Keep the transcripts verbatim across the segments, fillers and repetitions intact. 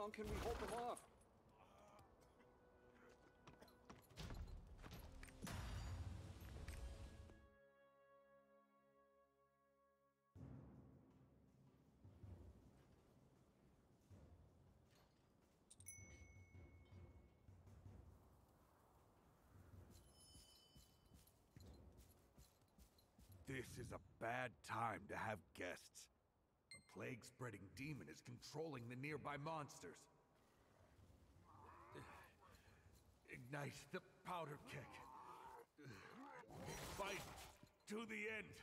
long can we hold them off? This is a bad time to have guests. A plague-spreading demon is controlling the nearby monsters. Ignite the powder keg. Fight to the end.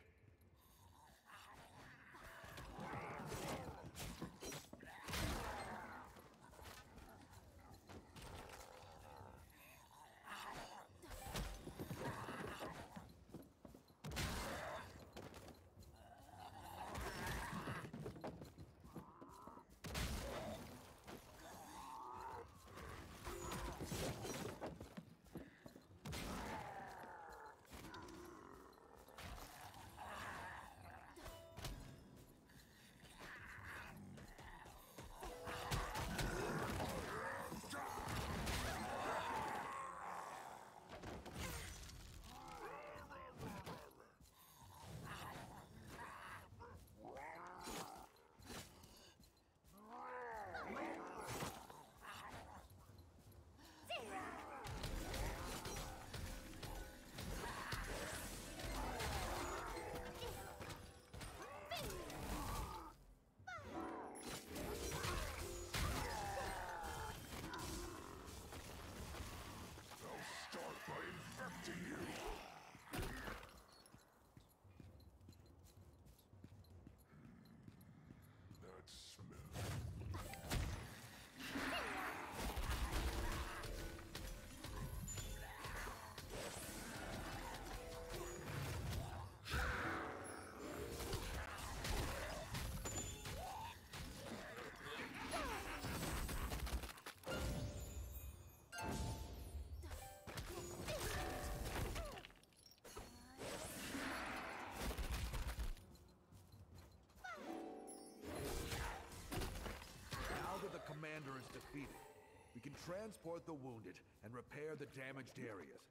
Commander is defeated. We can transport the wounded and repair the damaged areas.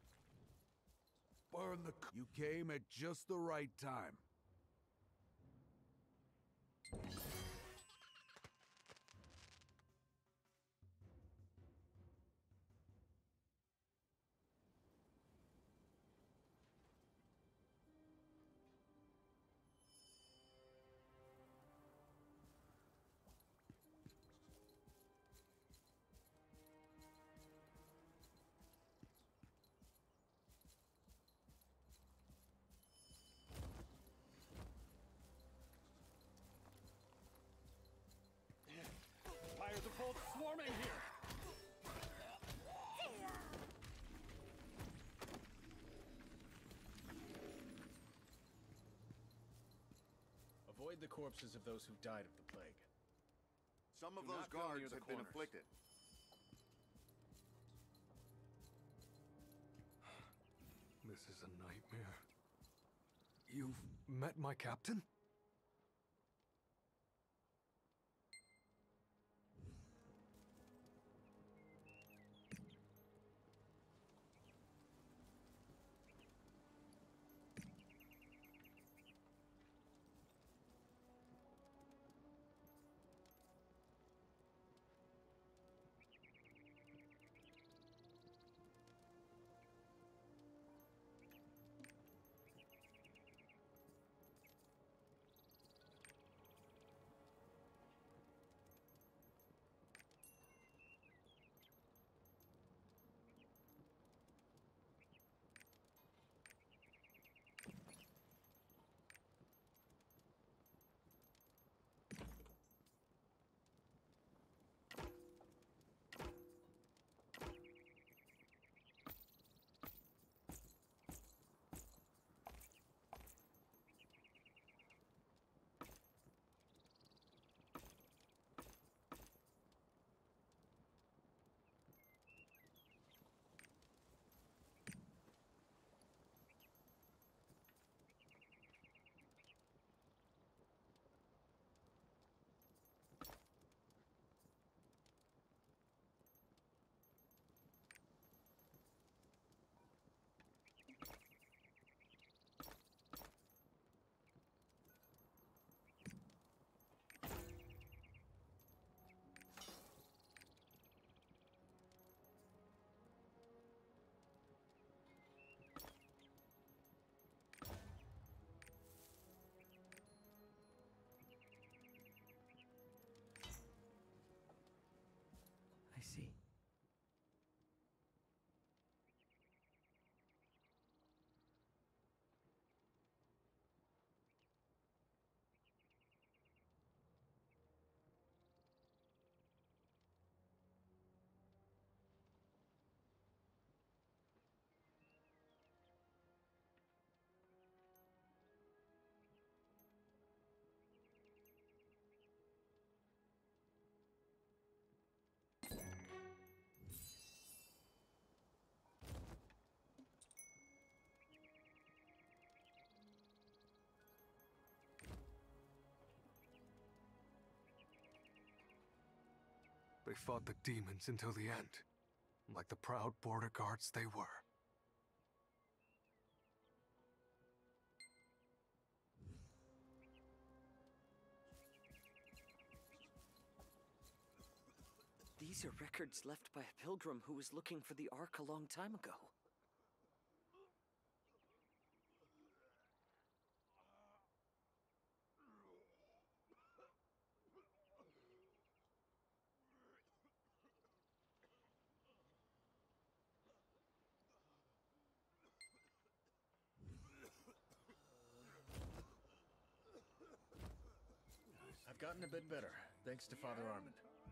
Burn the... You came at just the right time. Fires of bolts swarming here! Avoid the corpses of those who died of the plague. Some of Do those not go near guards the have been corners. afflicted. This is a nightmare. You've met my captain? see. They fought the demons until the end, like the proud border guards they were. These are records left by a pilgrim who was looking for the Ark a long time ago. I've gotten a bit better, thanks to Father Armin.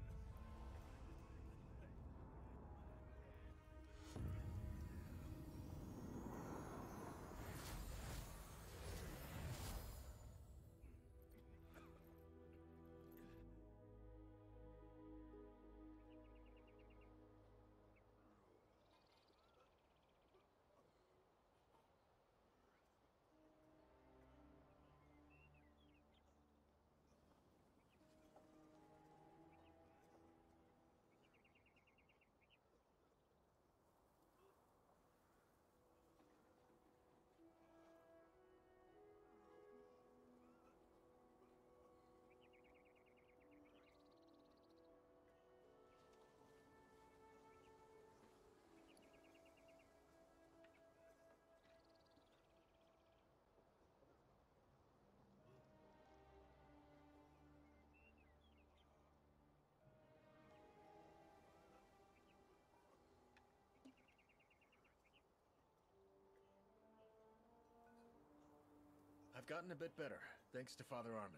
I've gotten a bit better, thanks to Father Armin.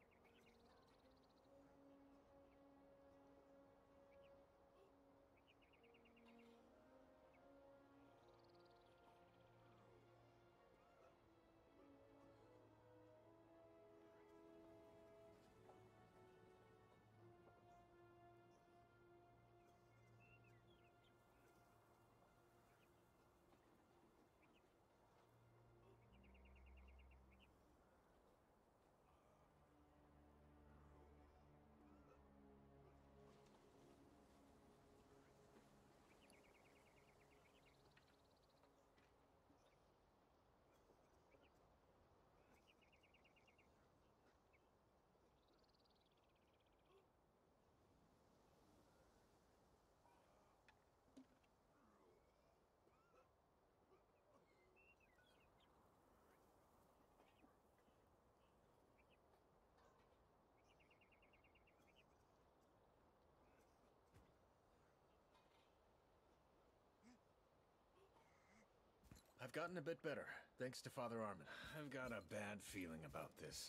I've gotten a bit better, thanks to Father Armin. I've got a bad feeling about this.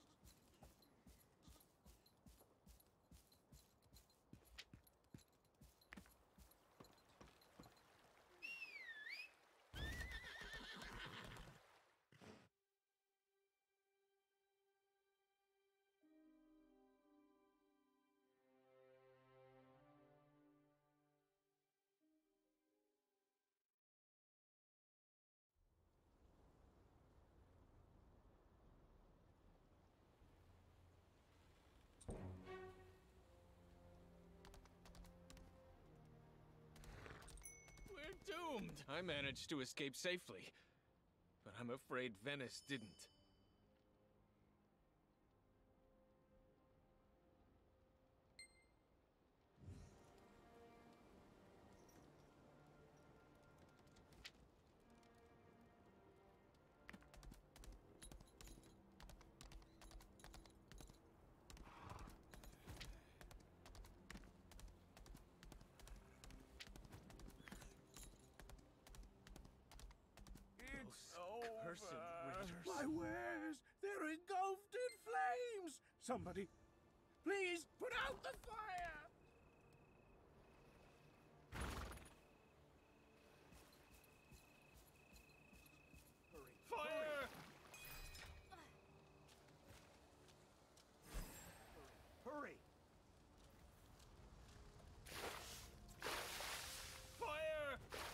We're doomed! I managed to escape safely, but I'm afraid Venice didn't. Accursed raiders. My wares! They're engulfed in flames! Somebody, please put out the fire! Fire! Hurry! Fire!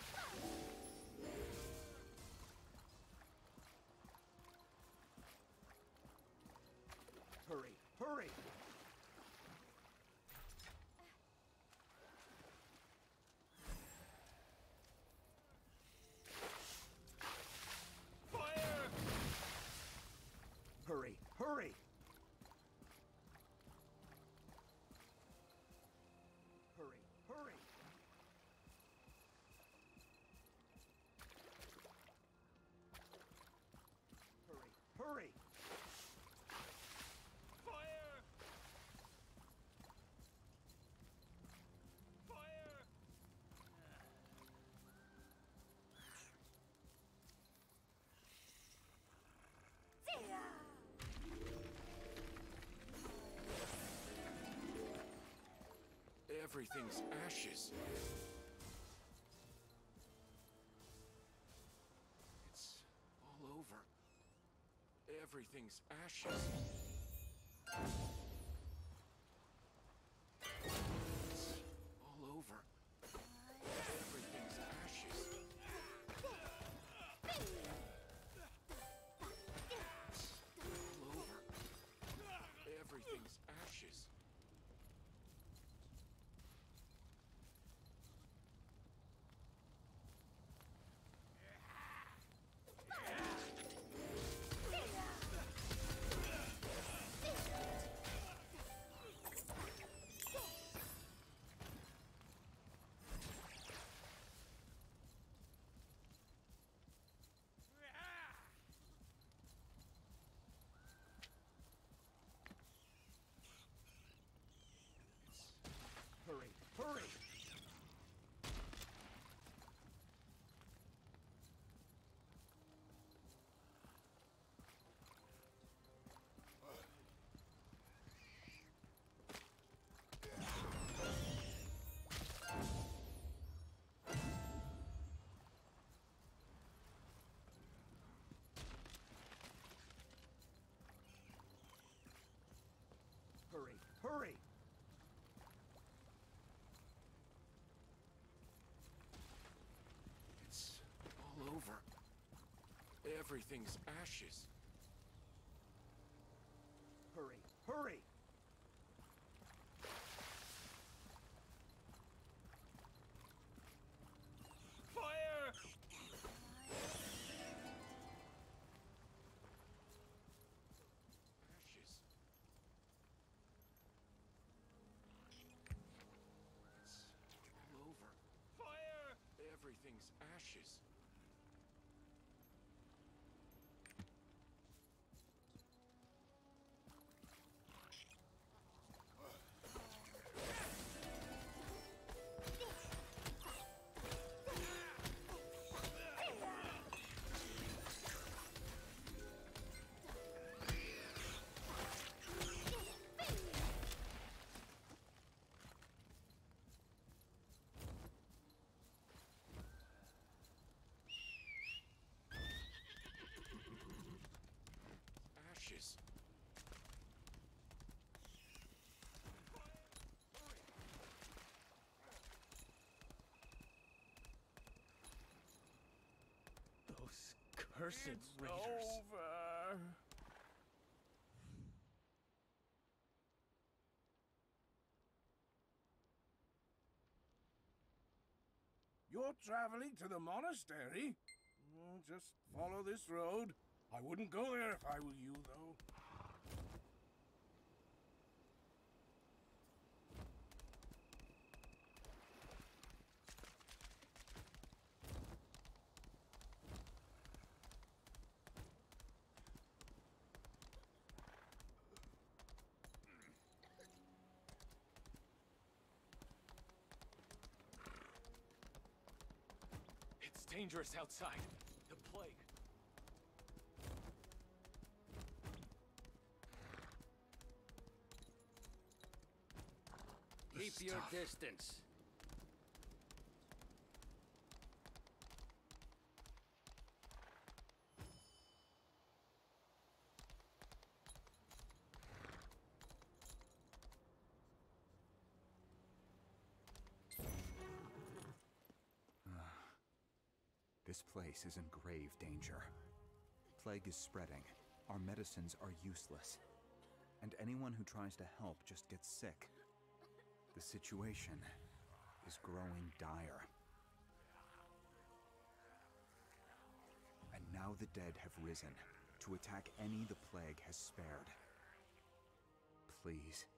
Hurry! Hurry! Fire! Hurry! Hurry! Hurry! Hurry! Hurry! Hurry! Fire! Fire! Everything's ashes. It's all over. Everything's ashes. It's all over. Everything's ashes. It's all over. Everything's ashes. Hurry! Hurry! Hurry! Hurry! It's all over. Everything's ashes. Hurry! Hurry! Fire! Ashes. It's all over. Fire! Everything's ashes. Ashes. Those cursed It's raiders. over! You're traveling to the monastery? Well, just follow this road. I wouldn't go there if I were you, though. It's dangerous outside. The plague. Keep your distance. This place is in grave danger. Plague is spreading. Our medicines are useless. And anyone who tries to help just gets sick. The situation is growing dire. And now the dead have risen to attack any the plague has spared. Please,